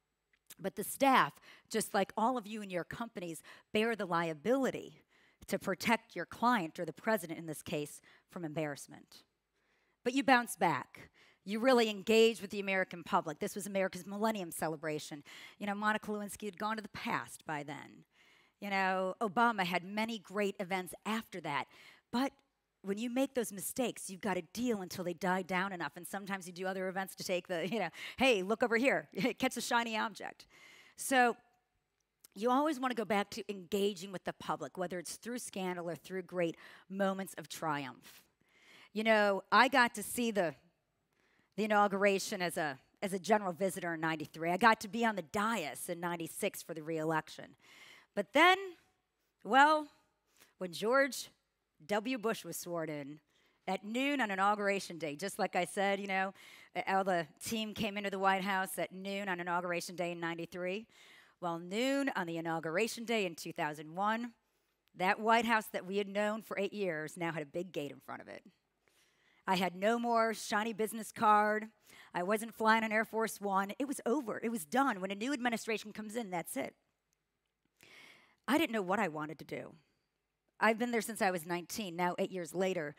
Speaker 1: But the staff, just like all of you in your companies, bear the liability to protect your client, or the president in this case, from embarrassment. But you bounce back. You really engage with the American public. This was America's Millennium Celebration. You know, Monica Lewinsky had gone to the past by then. You know, Obama had many great events after that. But when you make those mistakes, you've got to deal until they die down enough. And sometimes you do other events to take the, hey, look over here, catch a shiny object. So you always want to go back to engaging with the public, whether it's through scandal or through great moments of triumph. You know, I got to see the inauguration as a general visitor in '93. I got to be on the dais in '96 for the re-election. But then, well, when George W. Bush was sworn in at noon on Inauguration Day, just like I said, you know, all the team came into the White House at noon on Inauguration Day in '93. Well, noon on the Inauguration Day in 2001, that White House that we had known for 8 years now had a big gate in front of it. I had no more shiny business card. I wasn't flying on Air Force One. It was over. It was done. When a new administration comes in, that's it. I didn't know what I wanted to do. I've been there since I was 19. Now, 8 years later,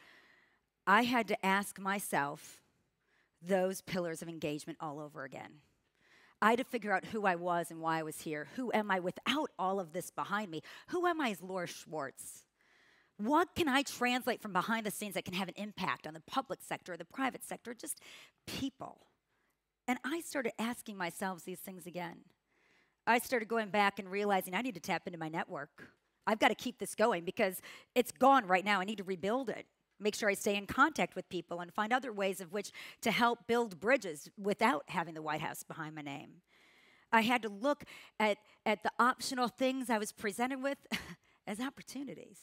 Speaker 1: I had to ask myself those pillars of engagement all over again. I had to figure out who I was and why I was here. Who am I without all of this behind me? Who am I as Laura Schwartz? What can I translate from behind the scenes that can have an impact on the public sector or the private sector, just people? And I started asking myself these things again. I started going back and realizing I need to tap into my network. I've got to keep this going because it's gone right now. I need to rebuild it. Make sure I stay in contact with people and find other ways of which to help build bridges without having the White House behind my name. I had to look at the optional things I was presented with as opportunities.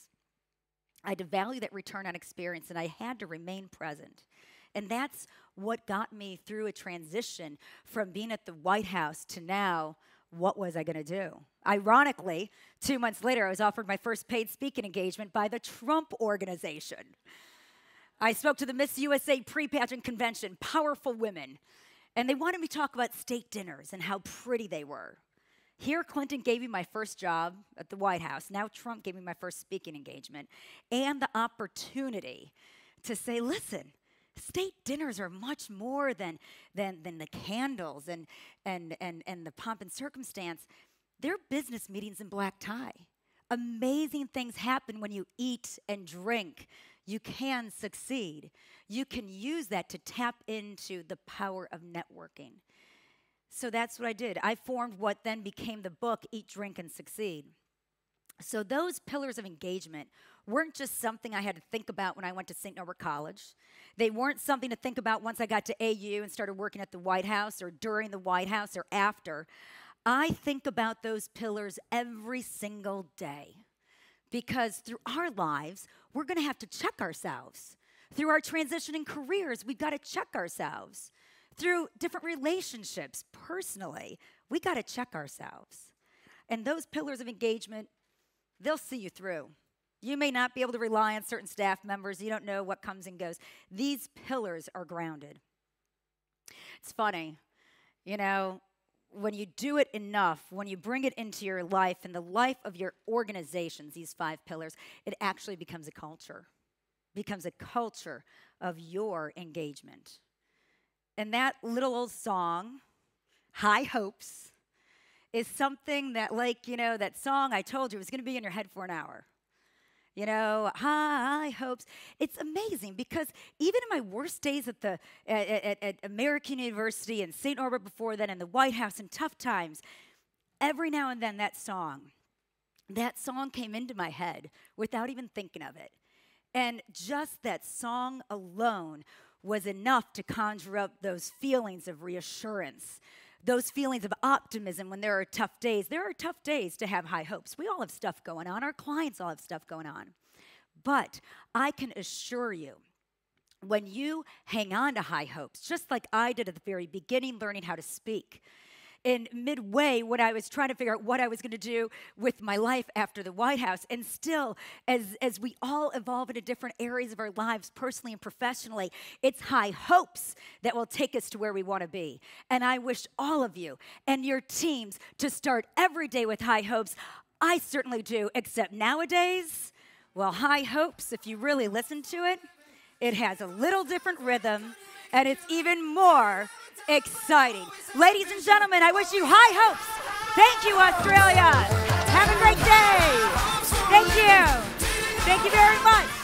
Speaker 1: I had to value that return on experience, and I had to remain present. And that's what got me through a transition from being at the White House to now, what was I going to do? Ironically, 2 months later, I was offered my first paid speaking engagement by the Trump Organization. I spoke to the Miss USA pre-pageant convention, powerful women, and they wanted me to talk about state dinners and how pretty they were. Here, Clinton gave me my first job at the White House. Now Trump gave me my first speaking engagement and the opportunity to say, listen, state dinners are much more than the candles and the pomp and circumstance. They're business meetings in black tie. Amazing things happen when you eat and drink. You can succeed. You can use that to tap into the power of networking. So that's what I did. I formed what then became the book, Eat, Drink, and Succeed. So those pillars of engagement weren't just something I had to think about when I went to St. Norbert College. They weren't something to think about once I got to AU and started working at the White House or during the White House or after. I think about those pillars every single day because through our lives, we're going to have to check ourselves. Through our transitioning careers, we've got to check ourselves. Through different relationships, personally, we got to check ourselves. And those pillars of engagement, they'll see you through. You may not be able to rely on certain staff members. You don't know what comes and goes. These pillars are grounded. It's funny, you know, when you do it enough, when you bring it into your life and the life of your organizations, these 5 pillars, it actually becomes a culture. Becomes a culture of your engagement. And that little old song, High Hopes, is something that, like, you know, that song I told you was going to be in your head for an hour. You know, high hopes. It's amazing because even in my worst days at American University and St. Norbert before then and the White House in tough times, every now and then that song came into my head without even thinking of it. And just that song alone was enough to conjure up those feelings of reassurance, those feelings of optimism when there are tough days. There are tough days to have high hopes. We all have stuff going on. Our clients all have stuff going on. But I can assure you, when you hang on to high hopes, just like I did at the very beginning, learning how to speak, in midway when I was trying to figure out what I was going to do with my life after the White House. And still, as we all evolve into different areas of our lives, personally and professionally, it's high hopes that will take us to where we want to be. And I wish all of you and your teams to start every day with high hopes. I certainly do, except nowadays, well, high hopes, if you really listen to it, it has a little different rhythm, and it's even more exciting. Ladies and gentlemen, I wish you high hopes. Thank you, Australia. Have a great day. Thank you. Thank you very much.